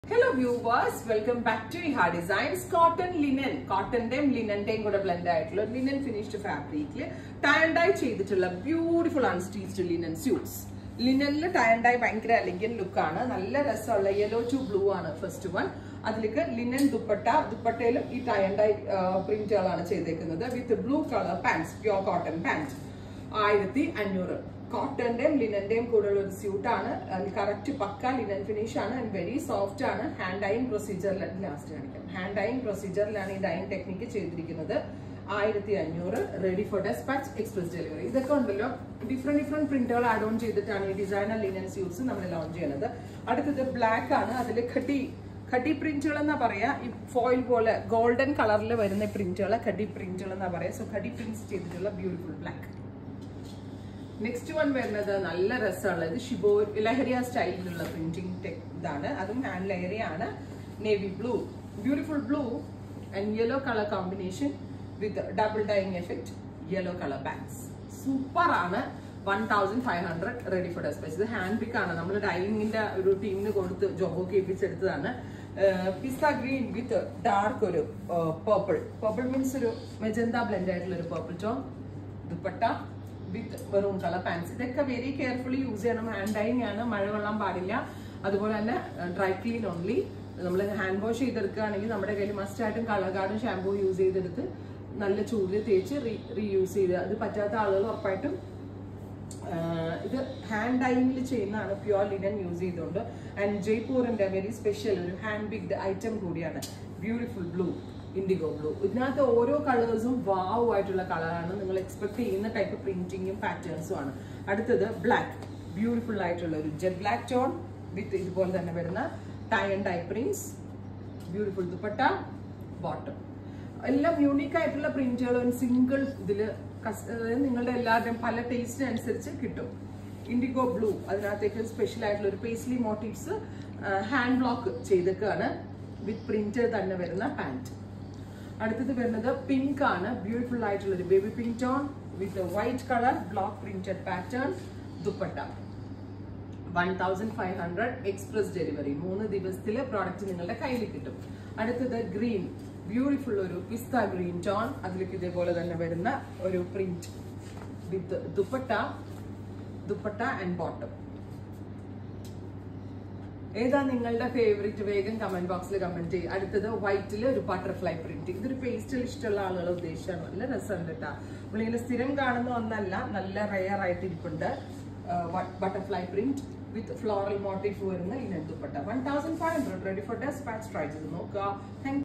Hello viewers, welcome back to Iha Designs. Cotton linen, cotton dem linen dem kuda blend aayittulla linen finished fabric il tie and dye cheyidittulla beautiful unstitched linen suits. Linen il tie and dye bhayankara elegant look aanu, nalla rasalla yellow to blue aanu first one. Adilike linen duppattalum ee tie and dye print galanu cheyidekkunnathu with blue color pants, pure cotton pant. 1500 cotton dem linen dem kuda oru suit aanu, correct pakka linen finish aanu and very soft aanu. Hand dyeing procedure last kanikam, hand dyeing procedure lana ee dyeing technique cheyidirikkannathu. 1500 ready for dispatch, express delivery. ഇതൊക്കെ ഉണ്ടല്ലോ different പ്രിന്റുകൾ add on ചെയ്തിട്ടാണ് ഈ designer linen suits നമ്മൾ launch ചെയ്യുന്നത്. അടുത്തത് black ആണ്, അതിൽ ഖട്ടി പ്രിന്റുകൾ എന്നാ പറയാ, ഈ ഫോയിൽ പോലെ ഗോൾഡൻ കളറിൽ വരുന്ന പ്രിന്റുകളെ ഖട്ടി പ്രിന്റുകൾ എന്നാ പറയാ. സോ ഖട്ടി പ്രിന്റ്സ് ചെയ്തിട്ടുള്ള ബ്യൂട്ടിഫുൾ ബ്ലാക്ക്. നെക്സ്റ്റ് വൺ വരുന്നത് നല്ല രസമുള്ള ഇത് ഷിബോ ലഹരിയ സ്റ്റൈലിലുള്ള പ്രിന്റിംഗ് ഇതാണ്, അതും ഹാൻഡ് ലഹരിയാണ്. Navy blue, beautiful blue and yellow colour combination with double dyeing effect, yellow colour bags. Super ആണ്. 1500 റെഡി ഫോർ ഡെസ്പാച്ച്. ഇത് ഹാൻഡ് പിക്ക് ആണ്, നമ്മൾ ഡൈയിങ്ങിന്റെ ഒരു ടീമിന് കൊടുത്ത് ജോബൊക്കെ ഏൽപ്പിച്ചെടുത്തതാണ്. പിസ്ത ഗ്രീൻ വിത്ത് ഡാർക്ക് ഒരു പേർപ്പിൾ മീൻസ് ഒരു മെജന്ത ബ്ലെൻഡ് ആയിട്ടുള്ള ഒരു purple tone. Dupatta with maroon colour pants. ഇതൊക്കെ വെരി കെയർഫുള്ളി യൂസ് ചെയ്യണം. ഹാൻഡ് ഡൈയിങ് ആണ്, മഴ കൊള്ളാൻ പാടില്ല. അതുപോലെ തന്നെ ഡ്രൈ ക്ലീൻ ഓൺലി. നമ്മൾ ഹാൻഡ് വാഷ് ചെയ്തെടുക്കുകയാണെങ്കിൽ നമ്മുടെ കയ്യിൽ മസ്റ്റ് ആയിട്ടും കളർ ഗാർഡൻ ഷാമ്പൂ യൂസ് ചെയ്തെടുത്ത് നല്ല ചൂടിൽ തേച്ച് റീയൂസ് ചെയ്ത്, അത് പറ്റാത്ത ആളുകൾ ഉറപ്പായിട്ടും ഇത് ഹാൻഡ് ഡൈയിങ്ങിൽ ചെയ്യുന്നതാണ്, പ്യുവർ ലിനൻ യൂസ് ചെയ്തുകൊണ്ട്. ആൻഡ് ജയ്പൂരിന്റെ വെരി സ്പെഷ്യൽ ഒരു ഹാൻഡ് പിക്ഡ് ഐറ്റം കൂടിയാണ് ബ്യൂട്ടിഫുൾ ബ്ലൂ, ഇൻഡിഗോ ബ്ലൂ. ഇതിനകത്ത് ഓരോ കളേഴ്സും വാവ് ആയിട്ടുള്ള കളറാണ്, നിങ്ങൾ എക്സ്പെക്ട് ചെയ്യുന്ന ടൈപ്പ് പ്രിന്റിങ്ങും പാറ്റേൺസും ആണ്. അടുത്തത് ബ്ലാക്ക്, ബ്യൂട്ടിഫുൾ ആയിട്ടുള്ള ഒരു ജെറ്റ് ബ്ലാക്ക് ടോൺ വിത്ത് ഇതുപോലെ തന്നെ വരുന്ന tie and dye prints, beautiful dupatta, bottom. എല്ലാം യൂണീക്ക് ആയിട്ടുള്ള പ്രിന്റുകളും സിംഗിൾ ഇതില് നിങ്ങളുടെ എല്ലാവരുടെയും പല ടേസ്റ്റിനനുസരിച്ച് കിട്ടും. ഇൻഡിഗോ ബ്ലൂ, അതിനകത്തേക്ക് സ്പെഷ്യൽ ആയിട്ടുള്ള ഒരു പേസ്ലി മോട്ടീവ്സ് ഹാൻഡ് ബ്ലോക്ക് ചെയ്തേക്കാണ് വിത്ത് പ്രിന്റ് തന്നെ വരുന്ന പാന്റ്. അടുത്തത് വരുന്നത് പിങ്ക് ആണ്, ബ്യൂട്ടിഫുൾ ആയിട്ടുള്ള ഒരു baby pink tone with white colour block printed pattern, dupatta. 1500 express delivery. 3 ദിവസത്തില് പ്രോഡക്റ്റ് നിങ്ങളുടെ കയ്യിൽ കിട്ടും. അടുത്തത് ഗ്രീൻ, ബ്യൂട്ടിഫുൾ ഒരു പിസ്ത ഗ്രീൻ ടോൺ, അതിലേക്ക് ഇതേപോലെ തന്നെ വരുന്ന ഒരു print with dupatta and bottom. ഏതാ നിങ്ങളുടെ ഫേവറേറ്റ്? വേഗം കമന്റ് ബോക്സിൽ കമന്റ് ചെയ്യും. അടുത്തത് വൈറ്റില് ഒരു ബട്ടർഫ്ലൈ പ്രിന്റ്. ഇതൊരു പേസ്റ്റൽ ഇഷ്ടമുള്ള ആളുകൾ ഉദ്ദേശിച്ചാണ്. നല്ല രസമുണ്ട് കേട്ടോ. നമ്മളിങ്ങനെ സ്ഥിരം കാണുന്ന ഒന്നല്ല, നല്ല റെയർ ആയിട്ട് ഇരിപ്പുണ്ട്. Butterfly print with floral motif വരുന്ന linen dupatta. 1500 ready for dispatch. Try ചെയ്ത് നോക്കുക.